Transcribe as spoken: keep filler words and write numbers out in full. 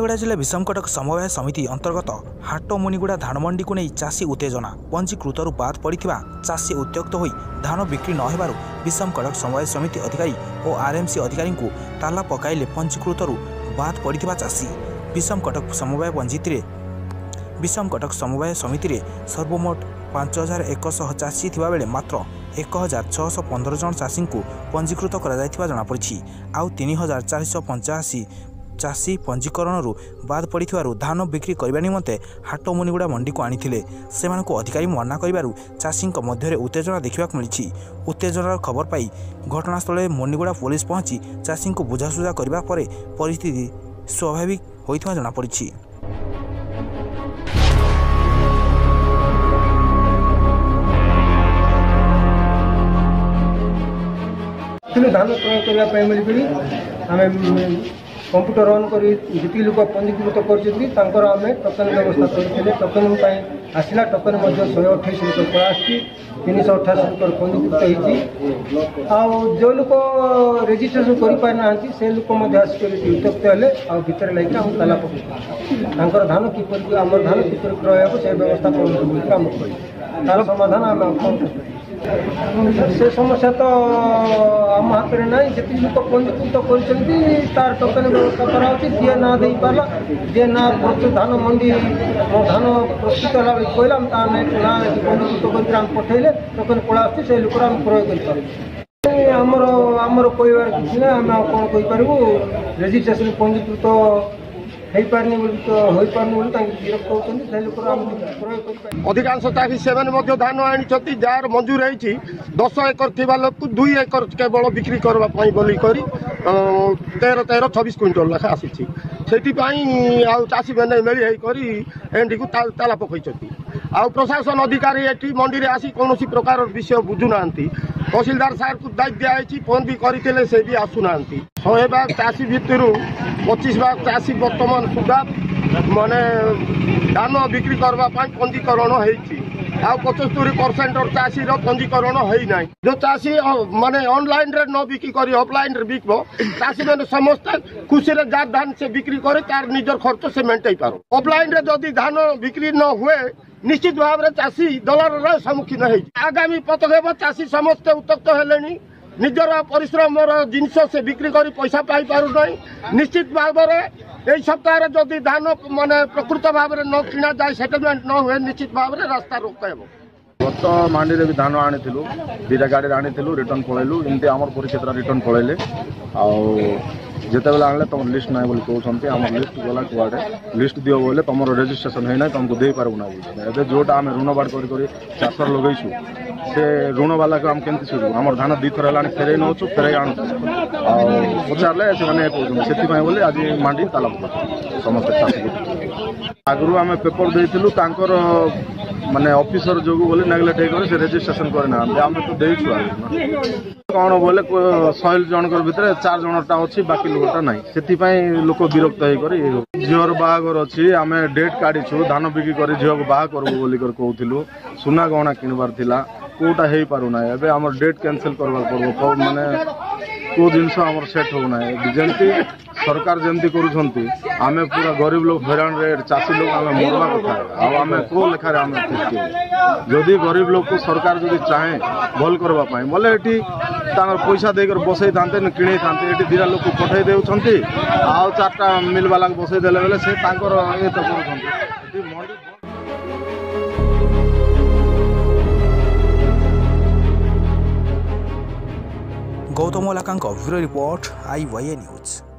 रायगढ़ जिला विषमकटक समवाय समिति अंतर्गत हाट मुनिगुड़ा धान मंडी को नहीं चाषी उत्तेजना पंजीकृत बाद पड़ा चाषी उत्त्यक्त हो धान बिक्री न होबारु विषमकटक समवाय समिति अधिकारी और आरएमसी अधिकारी को ताला पकाइले पंजीकृत बाद पड़ा चाषी विषमकटक समवाय पंजीति विषमकटक समवाय समिति सर्वमोट पांच हजार एकश चाषी बेले मात्र एक हजार छःश पंदर जन चाषी को पंजीकृत कर जमापड़ी आउ तीन हजार चार शह पंचाशी चाषी पंजीकरण बाद पड़ा धान बिक्री करने निमंते हाट मुनिगुड़ा मंडी को आनी से अधिकारी मना कर चाषी मध्य उत्तेजना देखा मिली। उत्तेजनार खबर पाई घटनास्थल मुनिगुड़ा पुलिस पहुंची चाषी को बुझासुझा करने पर परिस्थिति स्वाभाविक होता जमापड़ी। धान क्रय करने आम कंप्यूटर ऑन कर जी लोक पंजीकृत कर आम टोकन व्यवस्था करते टोकन आसला टोकन शहे अठाईस रुपये पड़ा तीन सौ अठासी रुपये पंजीकृत हो जो लोक रेजिस्ट्रेशन करना से लोक आसिक उत्त्यक्त हेले आर लगे आम ताला पकड़ धान किपर आम धान किपर क्रय हो से व्यवस्था करूँ तार समाधान आम से समस्या तो आम हाथ में ना जी लोक पंजीकृत कर टोकन व्यवस्था कराऊँच जी ना दे पारा जी ना धान मंडी मो धान प्रस्तुत है कहला ना पंजीकृत कर पठेले टोकन पड़ा से लोक क्रय कर आमर आमर कहबार किसी ना आम कौन कहीपरू रेजिस्ट्रेशन पंजीकृत अधिकांश चाषी से धान आनी जार मंजूर होती दस एकर थी लोक दुई एकर केवल बिक्री करने बोली तेरह तेरह छब्बीस क्विंटल लेखा आसी से चाषी मैंने मेली एंडी को ताला पकई आ प्रशासन अधिकारी ये मंडी में आसी कौन प्रकार विषय बुझुना तहसीलदार सार को दायित्व दिखाई फोन भी करते से भी आसुना शहे भाग चाषी भितर पचिश भाग चाषी बर्तमान सुधा माने धान बिक्री करने पंजीकरण होती आ पचस्तरी परसेंट चाषी पंजीकरण होना जो चाषी माने ऑनलाइन रे न बिक्री कर ऑफलाइन रे बिकब चाषी मैंने समस्त खुशी रे जार धान से बिक्री करे तार निजर खर्च से मेंटेन पार ऑफलाइन रे जदि धान बिक्री न हुए निश्चित भाव में चाषी दलार सम्मुखीन हो आगामी पदक्षेप चाषी समस्त उत्तक्त हेले निजर परिश्रम जिनस से बिक्री कर पैसा पाई पार नहीं निश्चित भाव में सप्ताह जदि धान माने प्रकृत भाव में न किना जाए सेटलमेंट न हुए निश्चित भाव में रास्ता रोक गत मंडी भी धान आनी दीटा गाड़ी आनी रिटर्न पलैलु एमती आम परिक्षेत्र रिटर्न पलैले आते आने तुम लिस्ट ना बोली कहते आम लिस्ट गला कुआडे लिस्ट दियो बोले तुम रेजिस्ट्रेशन होना तुमको दे पारू ना बोलते जोटा आम ऋण बाड़ कर चाषर लगेचु से ऋण वाला को आम केमती सुझु आम धान दी थर है फेरे नौ फेरे आणु पचारे से कहते बोले आज मंडी ताला पकड़ समस्त चाषी आगु आम पेपर देलु माने ऑफिसर जो बोले नेग्लेक्ट हो से रेजिस्ट्रेशन करना आम तो देचु कौन बोले शहे जनकर भितर चार जनटा अच्छी बाकी लोकटा ना से लोक विरक्त हो झीर बाहागर अच्छी आम डेट काढ़ीछु धान बिक्री कर झील को बाहा करबू बोली कहूँ सुना गहना किणवार थिला कोटा हो पारूना एबे आम डेट कैंसिल करवार पड़ो माने को जिनस आम सेट होना जमती सरकार जमती करुँच आम पूरा गरीब लोग हैरान रे चाषी लोग आम मरवा कथा आम को लेखार आम जदि गरीब लोग को सरकार जदि चाहे भल करवाई बोले ये पैसा देकर बसई था किणी था ये दीटा लोग पठे दे आउ चार्टा मिल वाला बसई देले बेले से ये तो कर Gautam Laka bureau report I Y A news.